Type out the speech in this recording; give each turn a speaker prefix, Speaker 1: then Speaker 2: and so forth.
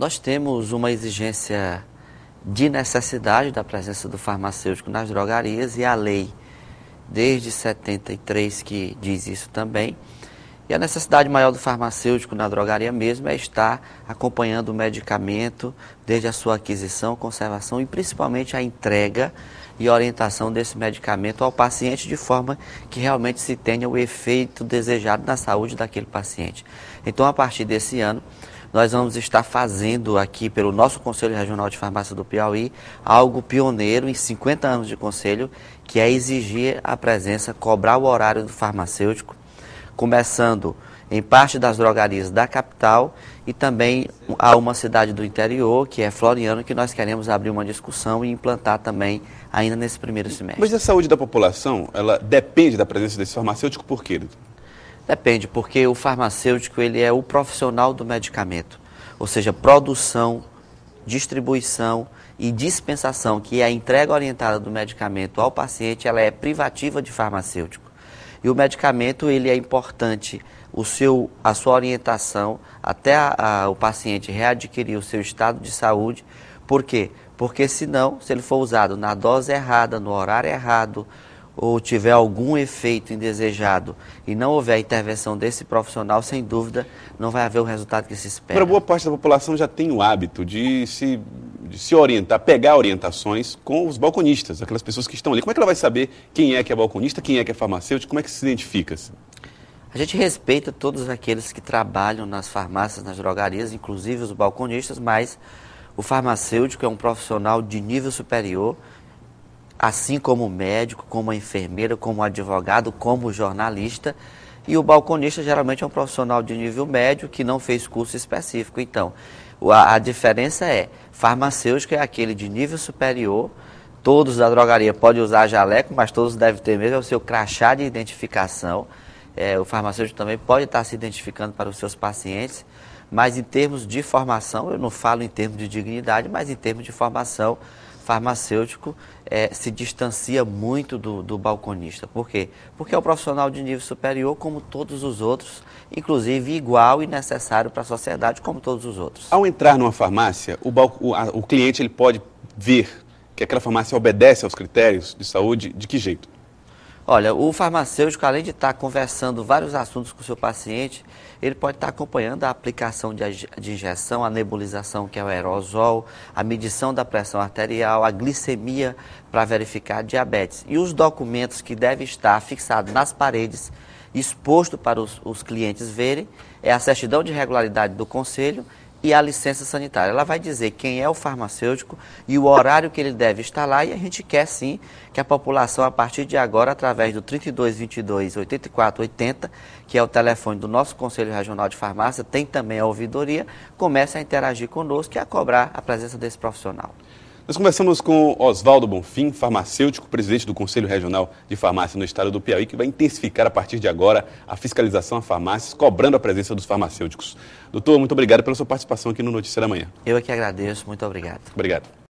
Speaker 1: Nós temos uma exigência de necessidade da presença do farmacêutico nas drogarias e a lei, desde 73, que diz isso também. E a necessidade maior do farmacêutico na drogaria mesmo é estar acompanhando o medicamento desde a sua aquisição, conservação e principalmente a entrega e orientação desse medicamento ao paciente de forma que realmente se tenha o efeito desejado na saúde daquele paciente. Então, a partir desse ano, nós vamos estar fazendo aqui pelo nosso Conselho Regional de Farmácia do Piauí algo pioneiro em 50 anos de conselho, que é exigir a presença, cobrar o horário do farmacêutico, começando em parte das drogarias da capital e também a uma cidade do interior, que é Floriano, que nós queremos abrir uma discussão e implantar também ainda nesse primeiro semestre.
Speaker 2: Mas a saúde da população, ela depende da presença desse farmacêutico por quê, doutor?
Speaker 1: Depende, porque o farmacêutico ele é o profissional do medicamento, ou seja, produção, distribuição e dispensação, que é a entrega orientada do medicamento ao paciente, ela é privativa de farmacêutico. E o medicamento ele é importante, a sua orientação até o paciente readquirir o seu estado de saúde. Por quê? Porque senão, se ele for usado na dose errada, no horário errado, ou tiver algum efeito indesejado e não houver a intervenção desse profissional, sem dúvida, não vai haver o resultado que se espera.
Speaker 2: Agora, boa parte da população já tem o hábito de se orientar, pegar orientações com os balconistas, aquelas pessoas que estão ali. Como é que ela vai saber quem é balconista, quem é farmacêutico, como é que se identifica?
Speaker 1: A gente respeita todos aqueles que trabalham nas farmácias, nas drogarias, inclusive os balconistas, mas o farmacêutico é um profissional de nível superior, assim como o médico, como a enfermeira, como o advogado, como o jornalista. E o balconista geralmente é um profissional de nível médio que não fez curso específico. Então, a diferença é, farmacêutico é aquele de nível superior, todos da drogaria podem usar jaleco, mas todos devem ter mesmo o seu crachá de identificação. O farmacêutico também pode estar se identificando para os seus pacientes, mas em termos de formação, eu não falo em termos de dignidade, mas em termos de formação, farmacêutico se distancia muito do balconista. Por quê? Porque é um profissional de nível superior como todos os outros, inclusive igual e necessário para a sociedade como todos os outros.
Speaker 2: Ao entrar numa farmácia, o cliente ele pode ver que aquela farmácia obedece aos critérios de saúde de que jeito?
Speaker 1: Olha, o farmacêutico, além de estar conversando vários assuntos com o seu paciente, ele pode estar acompanhando a aplicação de injeção, a nebulização, que é o aerosol, a medição da pressão arterial, a glicemia para verificar a diabetes. E os documentos que devem estar fixados nas paredes, exposto para os clientes verem, é a certidão de regularidade do conselho e a licença sanitária. Ela vai dizer quem é o farmacêutico e o horário que ele deve estar lá, e a gente quer sim que a população, a partir de agora, através do 3222-8480, que é o telefone do nosso Conselho Regional de Farmácia, tem também a ouvidoria, comece a interagir conosco e a cobrar a presença desse profissional.
Speaker 2: Nós conversamos com Oswaldo Bonfim, farmacêutico, presidente do Conselho Regional de Farmácia no estado do Piauí, que vai intensificar a partir de agora a fiscalização a farmácias, cobrando a presença dos farmacêuticos. Doutor, muito obrigado pela sua participação aqui no Notícia da Manhã.
Speaker 1: Eu é que agradeço, muito obrigado.
Speaker 2: Obrigado.